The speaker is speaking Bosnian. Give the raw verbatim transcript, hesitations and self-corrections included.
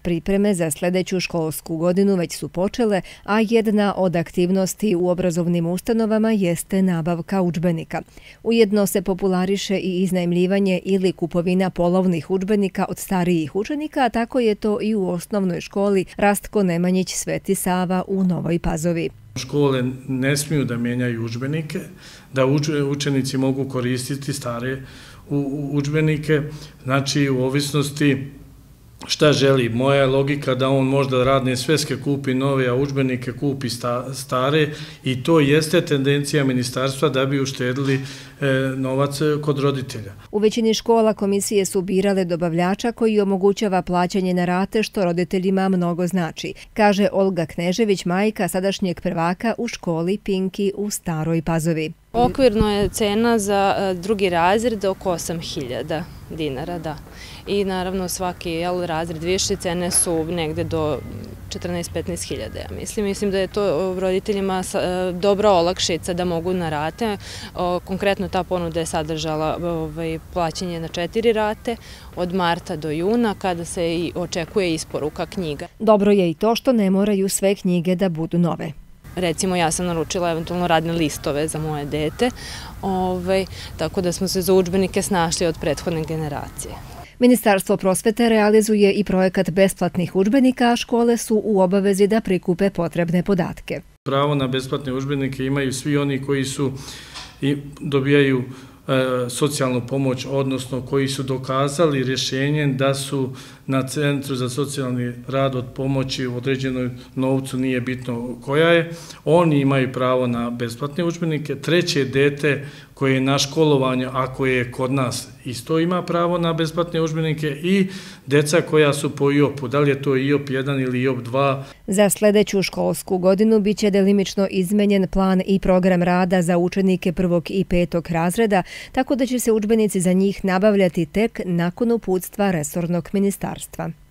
Pripreme za sljedeću školsku godinu već su počele, a jedna od aktivnosti u obrazovnim ustanovama jeste nabavka udžbenika. Ujedno se populariše i iznajmljivanje ili kupovina polovnih udžbenika od starijih učenika, a tako je to i u osnovnoj školi Rastko Nemanjić Sveti Sava u Novoj Pazovi. Škole ne smiju da mijenjaju udžbenike, da učenici mogu koristiti stare udžbenike, znači u ovisnosti šta želi. Moja je logika da on možda radne sveske kupi nove, a udžbenike kupi stare i to jeste tendencija ministarstva da bi uštedili novac kod roditelja. U većini škola komisije su birale dobavljača koji omogućava plaćanje na rate, što roditeljima mnogo znači, kaže Olga Knežević, majka sadašnjeg prvaka u školi Pinki u Staroj Pazovi. Okvirno je cena za drugi razred oko osam hiljada dinara, da. I naravno svaki razred više cene su negde do četrnaest do petnaest hiljada, ja mislim. Mislim da je to roditeljima dobra olakšica da mogu na rate. Konkretno ta ponuda je sadržala plaćanje na četiri rate od marta do juna, kada se i očekuje isporuka knjiga. Dobro je i to što ne moraju sve knjige da budu nove. Recimo, ja sam naručila eventualno radne listove za moje dete, tako da smo se za udžbenike snašli od prethodne generacije. Ministarstvo prosvete realizuje i projekat besplatnih udžbenika, a škole su u obavezi da prikupe potrebne podatke. Pravo na besplatne udžbenike imaju svi oni koji su i dobijaju socijalnu pomoć, odnosno koji su dokazali rješenjem da su na Centru za socijalni rad od pomoći u određenoj novcu, nije bitno koja je, oni imaju pravo na besplatne udžbenike. Treće dete koje je na školovanju, a koje je kod nas, isto ima pravo na besplatne udžbenike i deca koja su po I O P-u, da li je to I O P jedan ili I O P dva. Za sljedeću školsku godinu biće delimično izmenjen plan i program rada za učenike prvog i petog razreda, tako da će se udžbenici za njih nabavljati tek nakon uputstva resornog ministarstva.